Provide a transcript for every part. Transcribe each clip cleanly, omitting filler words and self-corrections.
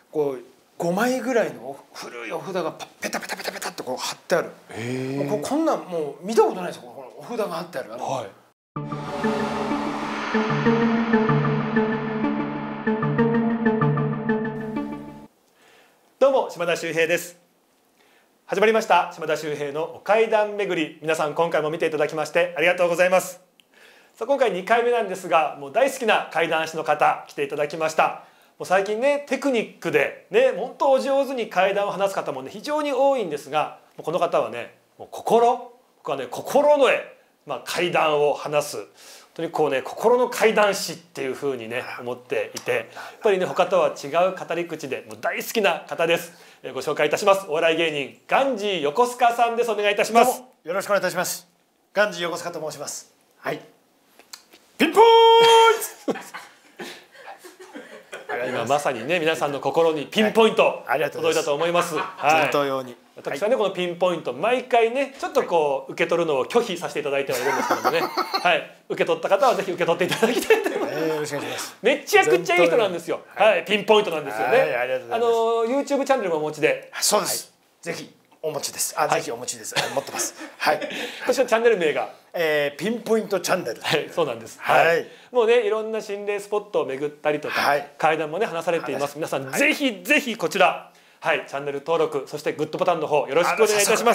こう5枚ぐらいの古いお札がペタペタペタペタってこう貼ってある。もうこんなんもう見たことないですよ。このお札が貼ってある。 はい。どうも島田秀平です。始まりました島田秀平のお階段巡り。皆さん今回も見ていただきましてありがとうございます。さあ今回2回目なんですが、もう大好きな階段師の方来ていただきました。もう最近ねテクニックでね本当お上手に階段を話す方もね非常に多いんですが、この方はねもう僕はね心の絵、階段を話す。本当にこうね心の階段師っていう風にね思っていて、やっぱりね他とは違う語り口でもう大好きな方です。ご紹介いたします。お笑い芸人ガンジー横須賀さんです。お願いいたします。 よろしくお願いいたします。ガンジー横須賀と申します。はい。ピンポーン今まさにね皆さんの心にピンポイント届いたと思います。 順当用に。 私はねこのピンポイント毎回ねちょっとこう受け取るのを拒否させていただいてはいるんですけどもね、はい、受け取った方はぜひ受け取っていただきたいと思います。 よろしくお願いします。 めちゃくちゃいい人なんですよ。はい、ピンポイントなんですよね。YouTube チャンネルもお持ちで。 そうです。ぜひお持ちです。ぜひお持ちです。持ってます。はい。 そしてチャンネル名がピンポイントチャンネル。 はい、そうなんです。はい。もうねいろんな心霊スポットを巡ったりとか、階段もね話されています。皆さんぜひぜひこちら、はい、チャンネル登録そしてグッドボタンの方よろしくお願いいたします。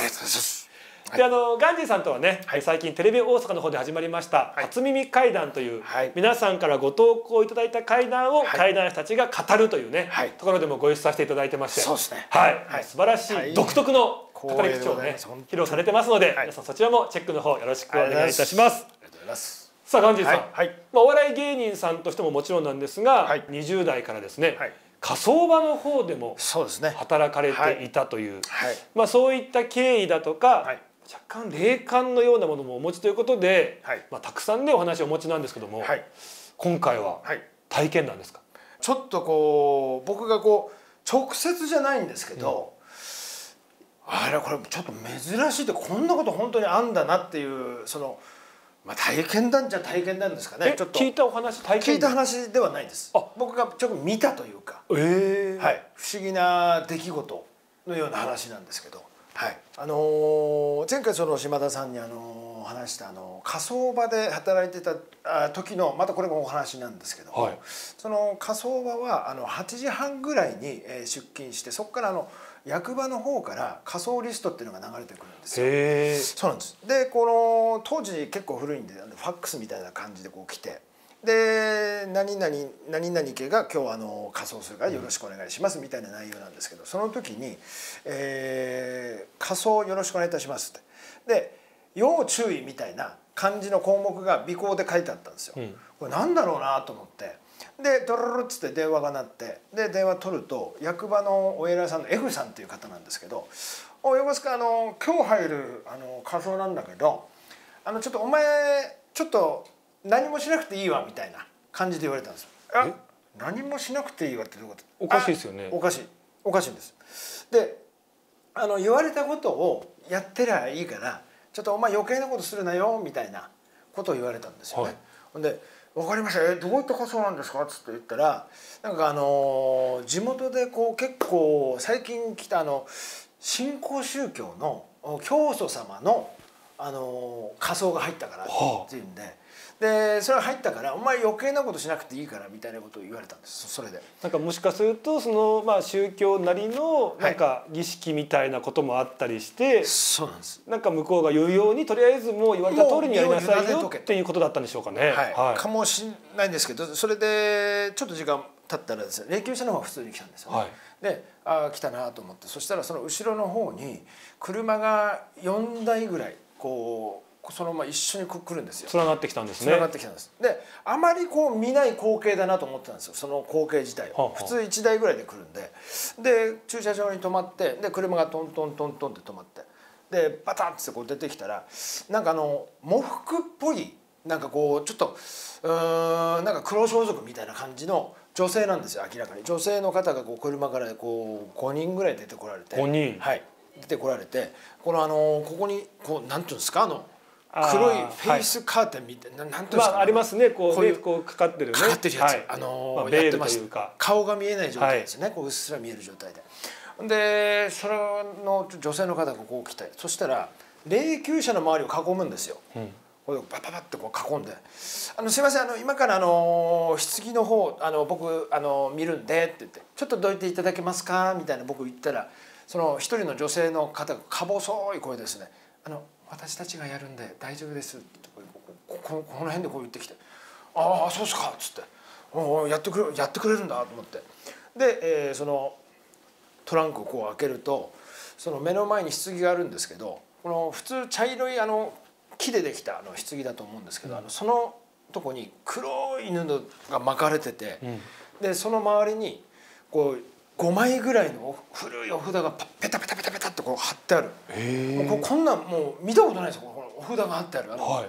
でガンジーさんとはね、最近テレビ大阪の方で始まりました初耳怪談という、皆さんからご投稿いただいた怪談を怪談師たちが語るというね、ところでもご一緒させていただいてまして、 そうですね。 はい、素晴らしい独特の語り口をね披露されてますので、皆さんそちらもチェックの方よろしくお願いいたします。 ありがとうございます。 さあガンジーさん、お笑い芸人さんとしてももちろんなんですが、20代からですね、火葬場の方でも働かれていたという、そういった経緯だとか、若干霊感のようなものもお持ちということで、たくさんねお話をお持ちなんですけども、今回は体験談ですか？ ちょっとこう僕がこう直接じゃないんですけど、これちょっと珍しいって、こんなこと本当にあんだなっていうその。体験談じゃ体験談ですかね。ちょっと聞いたお話、体験聞いた話ではないです。僕がちょっと見たというか、不思議な出来事のような話なんですけど、前回その島田さんに話した火葬場で働いてた時のまたこれもお話なんですけど、その火葬場は8時半ぐらいに出勤して、そこから役場の方から火葬リストっていうのが流れてくるんですよ。そうなんです。でこの当時結構古いんでファックスみたいな感じでこう来て、で何々何々家が今日火葬するからよろしくお願いしますみたいな内容なんですけど、その時に火葬よろしくお願いいたしますって、で要注意みたいな感じの項目が尾行で書いてあったんですよ。これなんだろうなと思って。でドロロっつって電話が鳴って、で電話取ると役場のお偉いさんの F さんっていう方なんですけど「お横須賀今日入る火葬なんだけどちょっとお前ちょっと何もしなくていいわ」みたいな感じで言われたんですよ。何もしなくていいわってどういうこと？ おかしいですよね。 おかしいんです。で言われたことをやってりゃいいからちょっとお前余計なことするなよみたいなことを言われたんですよね。で分かりました。どういった火葬なんですかっつって言ったら、なんか地元でこう結構最近来た新興宗教の教祖様の火葬が入ったからっていうんで、それが入ったからお前余計なことしなくていいからみたいなことを言われたんです。それでなんかもしかするとその宗教なりのなんか儀式みたいなこともあったりして、 そうなんです。 なんか向こうが言うようにとりあえずもう言われた通りにやりなさいよっていうことだったんでしょうかね。 かもしれないんですけど、それでちょっと時間経ったらですね、霊柩車の方が普通に来たんですよね。で来たなと思って、そしたらその後ろの方に車が4台ぐらいこうそのまま一緒に来るんですよ。 連なってきたんですね。 連なってきたんです。であまりこう見ない光景だなと思ってたんですよ、その光景自体は。普通1台ぐらいで来るんで、で駐車場に止まって、で車がトントントントンって止まって、でバタンってこう出てきたら、なんか喪服っぽい、なんかこうちょっとなんか黒装束みたいな感じの女性なんですよ。明らかに女性の方がこう車からこう5人ぐらい出てこられて、 5人、 出てこられて、ここにこうなんていうんですか、 黒いフェイスカーテンみたいな、なんていうんですか、 まあありますね、こうね、こうかかってるね、 かかってるやつ、 ベールというか顔が見えない状態ですね、こううっすら見える状態で。でその女性の方がこう来て、そしたら霊柩車の周りを囲むんですよ。これをバババってこう囲んで「すいません、今から棺の方僕見るんで」って言って「ちょっとどいていただけますか」みたいな僕言ったら、その一人の女性の方がか細い声ですね「私たちがやるんで大丈夫です」ってこの辺でこう言ってきて「ああそうっすか」っつって「やってくれるんだ」と思って、で、そのトランクをこう開けると、その目の前に棺があるんですけど、この普通茶色い木でできた棺だと思うんですけど、そのとこに黒い布が巻かれてて、でその周りにこう5枚ぐらいの古いお札がペタペタペタペタってこう貼ってある。もうこんなんもう見たことないですよ、このお札が貼ってある。はい、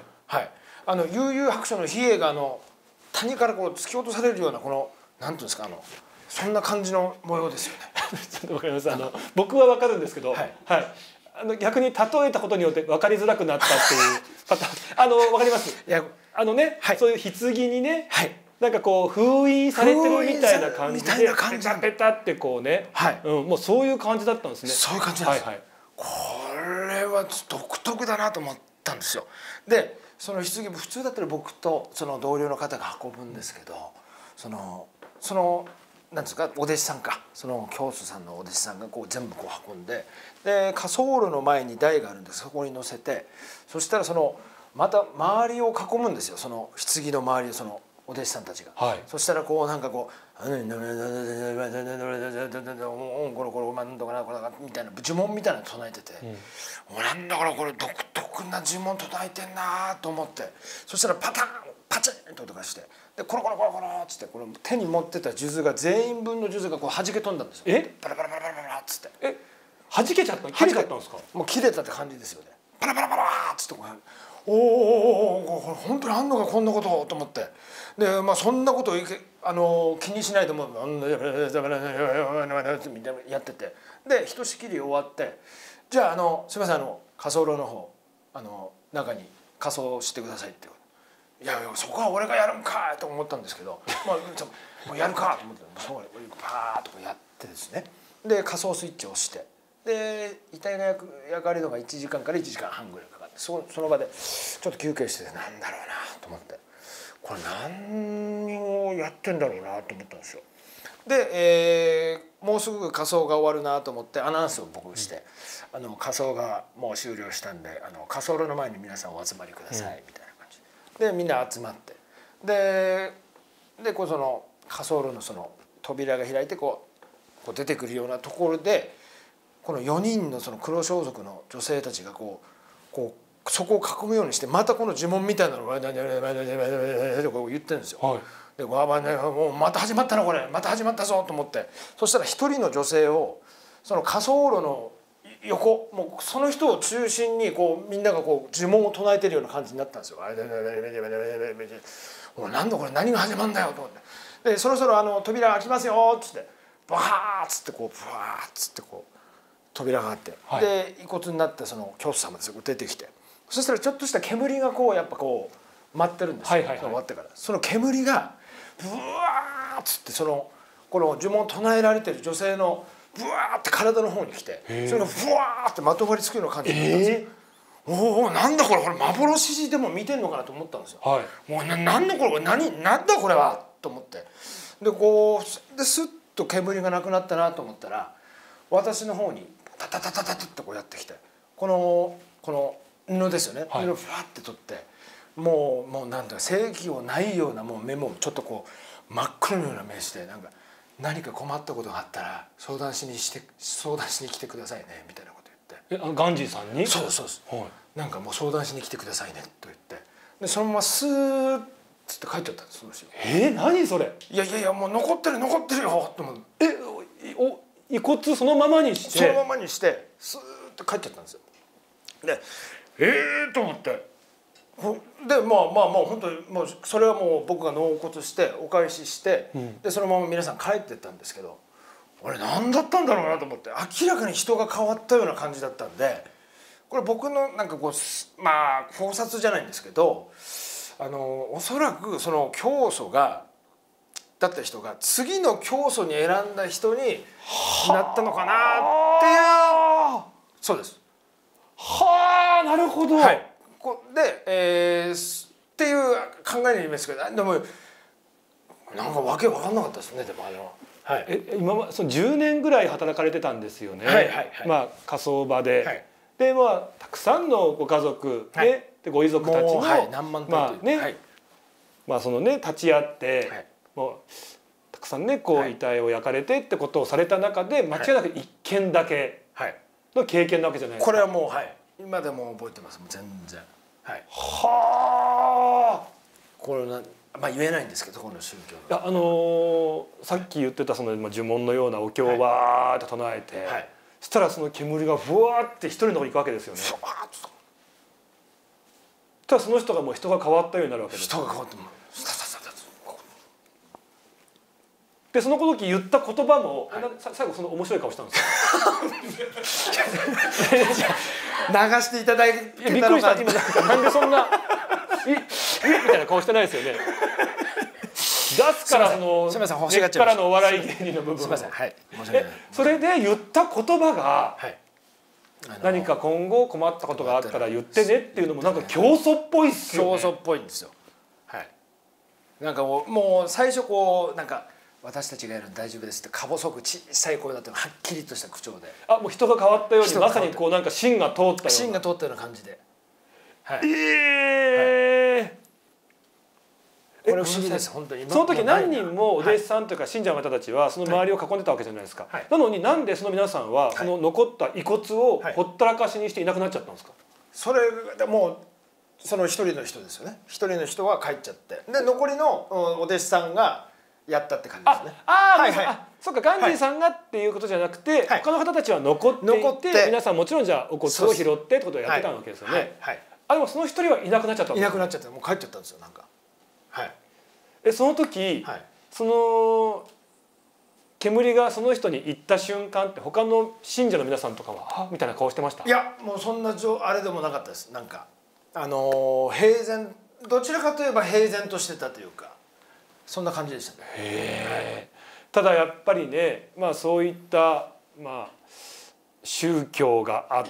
悠々白書の比叡が谷からこう突き落とされるような、このなんていうんですか、そんな感じの模様ですよね。 ちょっとわかります。僕はわかるんですけど、はい、逆に例えたことによって分かりづらくなったっていうパターン、わかります。いやね、そういう棺にね、なんかこう封印されてるみたいな感じでペタペタってこうね、もうそういう感じだったんですね。 そういう感じなんです。これは独特だなと思ったんですよ。でその棺、普通だったら僕とその同僚の方が運ぶんですけど、そのなんですか、お弟子さんか、その教祖さんのお弟子さんがこう全部こう運んで、で火葬炉の前に台があるんです、そこに乗せて、そしたらまた周りを囲むんですよ、その棺の周りをそのお弟子さんたちが。そしたらこうなんかこう「みたいな呪文みたいなの唱えてて、なんだこれ独特な呪文唱えてんなと思って、そしたらパタンパチンと音がして、でコロコロコロコロっつって、これ手に持ってた数珠が全員分の数珠がこう弾け飛んだんですよ。パラパラパラパラパラっつって、 弾けちゃった、切れちゃったんですか。 もう切れたって感じですよね。パラパラパラっつって、おお本当にあんのかこんなことと思って、でそんなことを気にしないでもみたいなやってて、でひとしきり終わって、じゃあすいません火葬炉の方中に火葬してくださいって。いやそこは俺がやるんかいと思ったんですけど、もうやるかと思ってパーッとやってですね、で火葬スイッチを押して、で遺体が焼かれるのが1時間から1時間半ぐらいかかって、その場でちょっと休憩して、なんだろうなと思って、これ何をやってんだろうなと思ったんですよ。で、もうすぐ火葬が終わるなと思ってアナウンスを僕して、火葬がもう終了したんで火葬炉の前に皆さんお集まりくださいみたいな感じで、みんな集まって、でその火葬炉のその扉が開いてこう出てくるようなところで、この4人のその黒装束の女性たちがこうそこを囲むようにして、またこの呪文みたいなのを言ってるんですよ。でもうまた始まったなこれ、また始まったぞと思って、そしたら一人の女性をその火葬炉の横、もうその人を中心にこうみんながこう呪文を唱えてるような感じになったんですよ。なんだこれ、何が始まるんだよと思って、でそろそろ扉開きますよっつって、バーッつってこうブワーッつってこう扉があって、で遺骨になったその教祖様ですよ、出てきて、そしたらちょっとした煙がこうやっぱこう舞ってるんですよ。終わってからその煙がブワーッつって、この呪文唱えられてる女性のブワーって体の方に来て、それがブワーってまとわりつくような感じになったんですよ。おなんだこれ幻でも見てんのかなと思ったんですよ。もうなんだこれ、なんだこれはと思って、でこうスッと煙がなくなったなと思ったら、私の方にタタタタタタってこうやってきて、この布ですよね、布をフワッて取って、もうなんだ正気をないようなもう目もちょっとこう真っ黒のような目して、なんか何か困ったことがあったら相談しに来てくださいねみたいなこと言って。 ガンジーさんに？そうです、なんかもう相談しに来てくださいねと言って、でそのままスーッつって帰っちゃったんです、その人。 何それ？ いやもう残ってるよと思って、 遺骨そのままにしてスーッと帰っちゃったんですよ。でと思って、で本当にもうそれはもう僕が納骨してお返しして、でそのまま皆さん帰ってったんですけど、俺何だったんだろうなと思って、明らかに人が変わったような感じだったんで、 これ僕のなんかこうまあ考察じゃないんですけど、おそらくその教祖だった人が次の教祖に選んだ人になったのかなっていう。そうです。 はあ、なるほど。 はい。で、っていう考えになりますけど、でもなんかわけわかんなかったですね。でもはい、 今はその10年ぐらい働かれてたんですよね。まあ火葬場で、はい、でまあたくさんのご家族、ね、はい、でご遺族たちの、はい、何万まあね、はい、まあそのね立ち会って、はい、もうたくさんねこう遺体を焼かれてってことをされた中で間違いなく1件だけの経験なわけじゃないですか。 これはもう、はい、今でも覚えてます。もう全然。はい。 はあ。 これまあ言えないんですけど、この宗教。 いやさっき言ってたその呪文のようなお経をわーって唱えて、はい、そしたらその煙がふわーって一人のところに行くわけですよね。そしたらその人がもう人が変わったようになるわけです。 人が変わってもでその時言った言葉も、はい、最後その面白い顔したんですよ。 流していただいてたのか。 びっくりした今なんでそんなみたいな顔してないですよね。出すからその根っからのお笑い芸人の部分。 すみません。はい。 それで言った言葉が、はい、何か今後困ったことがあったら言ってねっていうのもなんか教祖っぽいっすよね。 教祖っぽいんですよ。はい。なんかもう最初こうなんか私たちがやるの大丈夫ですってか細く小さい声だったのはっきりとした口調で。 あ、もう人が変わったようにまさにこうなんか芯が通ったような。 芯が通ったような感じで。はい。これ不思議です本当に。 その時何人もお弟子さんというか信者の方たちはその周りを囲んでたわけじゃないですか。なのになんでその皆さんはその残った遺骨をほったらかしにしていなくなっちゃったんですか。 それでもうその一人の人ですよね。一人の人は帰っちゃってで残りのお弟子さんがやったって感じですね。 そうかガンジーさんがっていうことじゃなくて他の方たちは残っていて皆さんもちろんじゃあお骨を拾ってってことをやってたわけですよね。でもその一人はいなくなっちゃった。 いなくなっちゃった。もう帰っちゃったんですよなんか。はい。 その時、はい、その煙がその人に行った瞬間って他の信者の皆さんとかはみたいな顔してました。 いやもうそんなあれでもなかったです。なんか平然どちらかといえば平然としてたというかそんな感じでしたね。 へー。ただやっぱりね、まあそういったまあ宗教があって、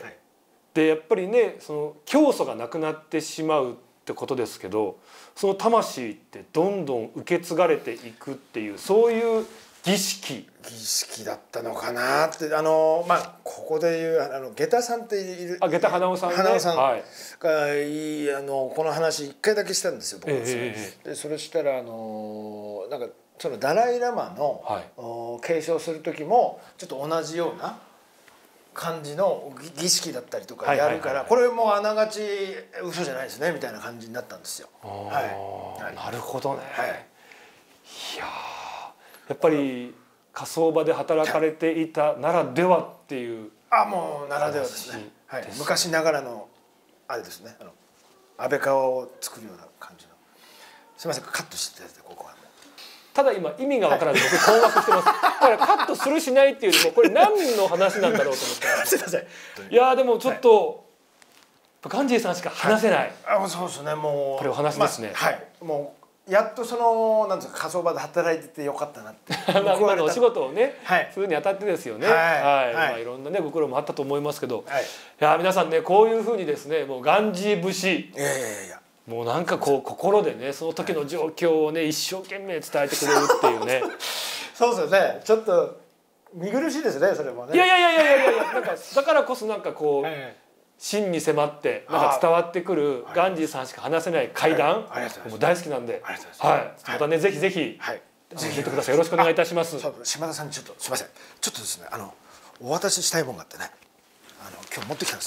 はい、でやっぱりねその教祖がなくなってしまうってことですけど、その魂ってどんどん受け継がれていくっていうそういう儀式だったのかなってまあここでいう下駄さんっている下駄花尾さんね、 花尾さんがこの話一回だけしたんですよ僕。でそれしたらなんかそのダライ・ラマの、継承する時もちょっと同じような感じの儀式だったりとかやるからこれもあながち嘘じゃないですねみたいな感じになったんですよ。 なるほどね。はい、いややっぱり火葬場で働かれていたならではっていう。 もうならではですね。はい、昔ながらのあれですね。安倍川を作るような感じの。すみませんカットしていただいてここは。 ただ今意味がわからない僕困惑してます。だからカットするしないっていうよりもこれ何の話なんだろうと思ってます。 すいません。 いやでもちょっとガンジーさんしか話せない。 そうですねもう。 これお話ですね。 はいもうやっとそのなんですか火葬場で働いててよかったなって。 今のお仕事をねするにあたってですよね。いろんなねご苦労もあったと思いますけど、いや皆さんねこういうふうにですねもうガンジー節。もうなんかこう心でねその時の状況をね一生懸命伝えてくれるっていうね。 そうですよね。ちょっと見苦しいですねそれもね。 いやなんかだからこそなんかこう真に迫ってなんか伝わってくるガンジーさんしか話せない怪談もう大好きなんで、またねぜひぜひ出てください。よろしくお願いいたします。 島田さんにちょっとすみませんちょっとですねお渡ししたいものがあってね今日持ってきたんです。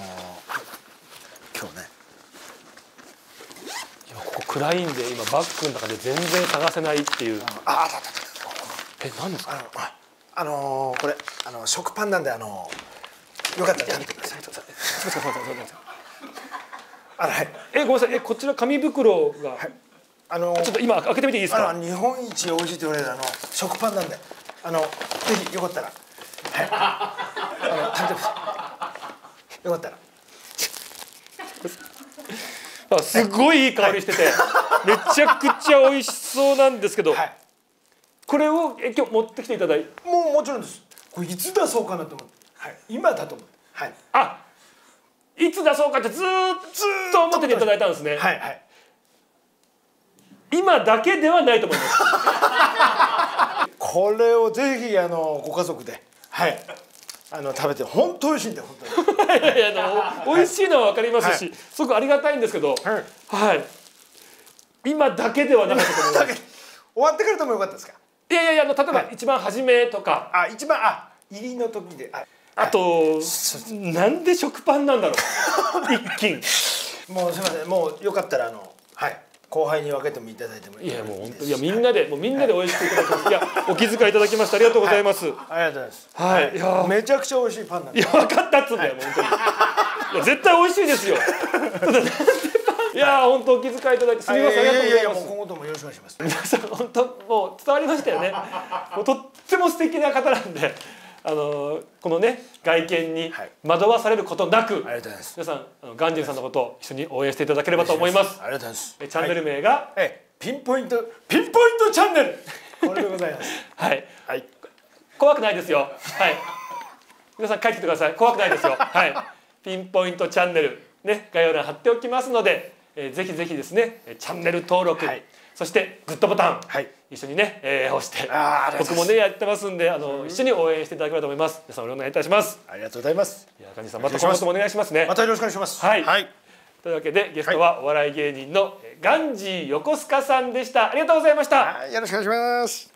今日ね。 ここ暗いんで今バッグの中で全然探せないっていう。何ですか。 これ食パンなんでよかったら食べてください。 ごめんなさいこちら紙袋がちょっと今開けてみていいですか。 日本一美味しいと言われる食パンなんでぜひよかったら食べてください。 よかったら。 あ、すごいいい香りしてて、めちゃくちゃ美味しそうなんですけど、これを今日持ってきていただいて。 もちろんです。これいつ出そうかなと思って、今だと思って、 あ、いつ出そうかってずっと思ってていただいたんですね。今だけではないと思います。 これをぜひご家族で食べて、本当美味しいんで、本当に。 美味しいのは分かりますし、すごくありがたいんですけど、今だけではなかったと思います。 終わってからでもよかったですか。 いや例えば一番初めとか、 一番入りの時で、 あとなんで食パンなんだろう。一斤。 もうすみません、もうよかったら後輩に分けてもいただいてもいいですか。 いやもう本当、いやみんなで美味しくいただきます。いやお気遣いいただきましてありがとうございます。 ありがとうございます。 いやめちゃくちゃ美味しいパンなんで。 いや分かったっつうんだよ、本当に。いや絶対美味しいですよ。いや本当お気遣いいただいてすみません、ありがとうございます。 今後ともよろしくお願いします。 皆さん本当もう伝わりましたよね。もうとっても素敵な方なんで、このね外見に惑わされることなく、皆さんガンジンさんのことを一緒に応援していただければと思います。 ありがとうございます。 チャンネル名がピンポイントチャンネル。これでございます。 怖くないですよ。皆さん書いてください。怖くないですよ。ピンポイントチャンネルね、概要欄貼っておきますので、ぜひぜひですねチャンネル登録、そしてグッドボタン、一緒にね、押して僕もねやってますんで、一緒に応援していただければと思います。皆さんお願いいたします。 ありがとうございます。 いやガンジさんまた今後ともお願いしますね。 またよろしくお願いします。 というわけでゲストはお笑い芸人のガンジー横須賀さんでした。ありがとうございました。 よろしくお願いします。